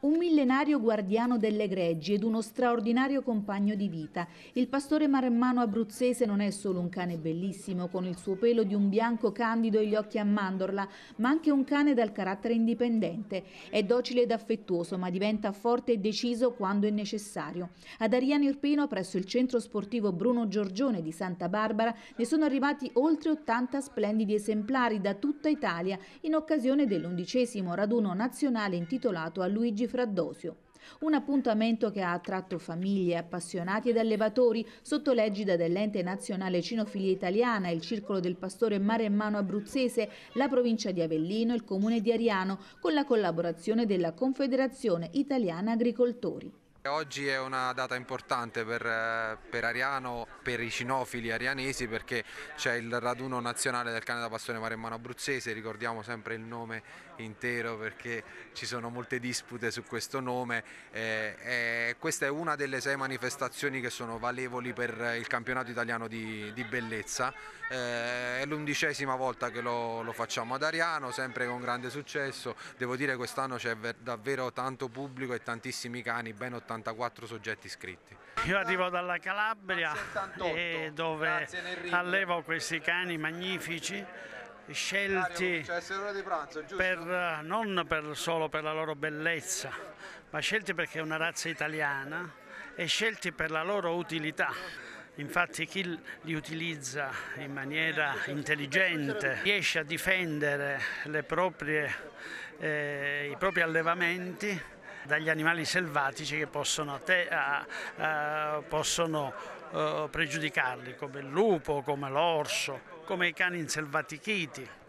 Un millenario guardiano delle greggi ed uno straordinario compagno di vita. Il pastore maremmano abruzzese non è solo un cane bellissimo, con il suo pelo di un bianco candido e gli occhi a mandorla, ma anche un cane dal carattere indipendente. È docile ed affettuoso, ma diventa forte e deciso quando è necessario. Ad Ariano Irpino, presso il centro sportivo Bruno Giorgione di Santa Barbara, ne sono arrivati oltre 80 splendidi esemplari da tutta Italia in occasione dell'11° raduno nazionale intitolato a Luigi Fraddosio. Un appuntamento che ha attratto famiglie, appassionati ed allevatori sotto l'egida dell'Ente Nazionale Cinofilia Italiana, il Circolo del Pastore Maremmano Abruzzese, la provincia di Avellino e il comune di Ariano, con la collaborazione della Confederazione Italiana Agricoltori. Oggi è una data importante per Ariano, per i cinofili arianesi, perché c'è il raduno nazionale del cane da pastore maremmano abruzzese. Ricordiamo sempre il nome intero perché ci sono molte dispute su questo nome. Questa è una delle 6 manifestazioni che sono valevoli per il campionato italiano di bellezza. È l'11ª volta che lo facciamo ad Ariano, sempre con grande successo. Devo dire quest'anno c'è davvero tanto pubblico e tantissimi cani, ben 84 soggetti iscritti. Io arrivo dalla Calabria dove allevo questi cani magnifici, scelti non solo per la loro bellezza, ma scelti perché è una razza italiana e scelti per la loro utilità. Infatti chi li utilizza in maniera intelligente riesce a difendere i propri allevamenti dagli animali selvatici che possono pregiudicarli, come il lupo, come l'orso, come i cani inselvatichiti.